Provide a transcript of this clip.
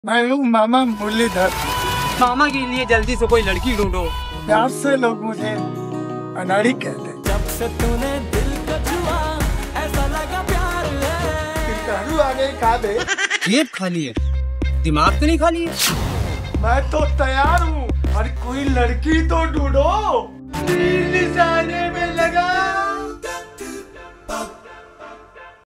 मैं हूँ मामा मुरलीधर। मामा के लिए जल्दी से कोई लड़की ढूंढो। प्यार से लोग मुझे अनाड़ी कहते हैं। जब से तूने दिल को छुआ ऐसा लगा प्यार है। आ गई खा दे। जेब खाली है, दिमाग तो नहीं खाली है। मैं तो तैयार हूँ, और कोई लड़की तो ढूंढो। तीर निशाने में